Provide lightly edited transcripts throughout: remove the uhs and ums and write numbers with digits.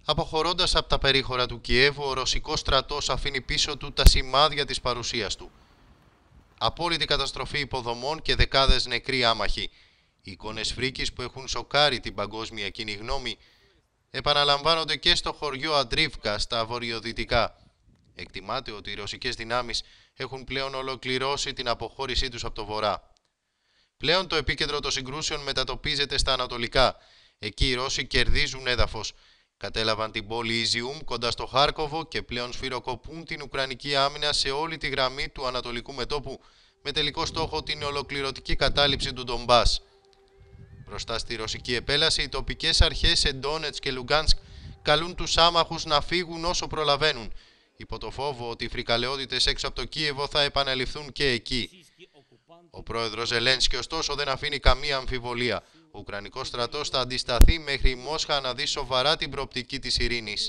Αποχωρώντας από τα περίχωρα του Κιέβου, ο ρωσικός στρατός αφήνει πίσω του τα σημάδια της παρουσίας του. Απόλυτη καταστροφή υποδομών και δεκάδες νεκροί άμαχοι. Οι εικόνες φρίκης που έχουν σοκάρει την παγκόσμια κοινή γνώμη επαναλαμβάνονται και στο χωριό Αντρίβκα στα βορειοδυτικά. Εκτιμάται ότι οι ρωσικές δυνάμεις έχουν πλέον ολοκληρώσει την αποχώρησή τους από το βορρά. Πλέον το επίκεντρο των συγκρούσεων μετατοπίζεται στα ανατολικά. Εκεί οι Ρώσοι κερδίζουν έδαφος. Κατέλαβαν την πόλη Ιζιούμ κοντά στο Χάρκοβο και πλέον σφυροκοπούν την ουκρανική άμυνα σε όλη τη γραμμή του ανατολικού μετώπου, με τελικό στόχο την ολοκληρωτική κατάληψη του Ντομπάς. Μπροστά στη ρωσική επέλαση, οι τοπικές αρχές σε Ντόνετσκ και Λουγκάνσκ καλούν τους άμαχους να φύγουν όσο προλαβαίνουν, υπό το φόβο ότι οι φρικαλαιότητες έξω από το Κίεβο θα επαναληφθούν και εκεί. Ο πρόεδρος Ζελένσκι ωστόσο δεν αφήνει καμία αμφιβολία. Ο Ουκρανικός στρατός θα αντισταθεί μέχρι η Μόσχα να δει σοβαρά την προοπτική της ειρήνης.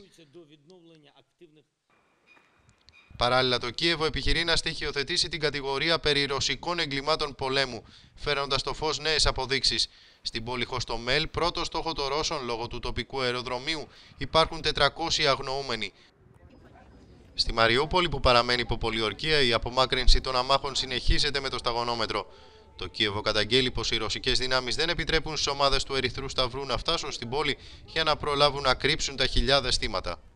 Παράλληλα, το Κίεβο επιχειρεί να στοιχειοθετήσει την κατηγορία περί ρωσικών εγκλημάτων πολέμου, φέρνοντας στο φως νέες αποδείξεις. Στην πόλη Χοστομέλ, πρώτο στόχο των Ρώσων λόγω του τοπικού αεροδρομίου, υπάρχουν 400 αγνοούμενοι. Στη Μαριούπολη, που παραμένει υπό πολιορκία, η απομάκρυνση των αμάχων συνεχίζεται με το σταγονόμετρο. Το Κίεβο καταγγέλει πως οι ρωσικές δυνάμεις δεν επιτρέπουν στις ομάδες του Ερυθρού Σταυρού να φτάσουν στην πόλη για να προλάβουν να κρύψουν τα χιλιάδες θύματα.